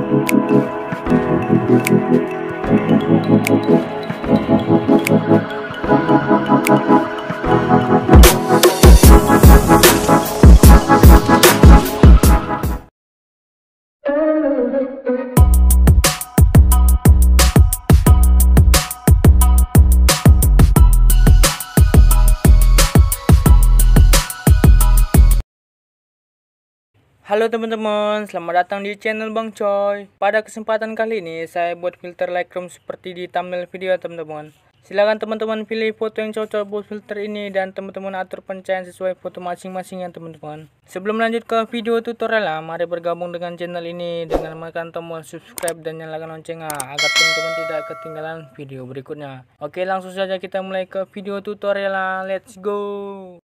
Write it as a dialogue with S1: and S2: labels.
S1: Halo teman-teman, selamat datang di channel Bang Coy. Pada kesempatan kali ini saya buat filter Lightroom seperti di thumbnail video teman-teman. Silahkan teman-teman pilih foto yang cocok buat filter ini dan teman-teman atur pencahayaan sesuai foto masing-masing ya teman-teman. Sebelum lanjut ke video tutorial, mari bergabung dengan channel ini dengan menekan tombol subscribe dan nyalakan loncengnya agar teman-teman tidak ketinggalan video berikutnya. Oke, langsung saja kita mulai ke video tutorial. Let's go.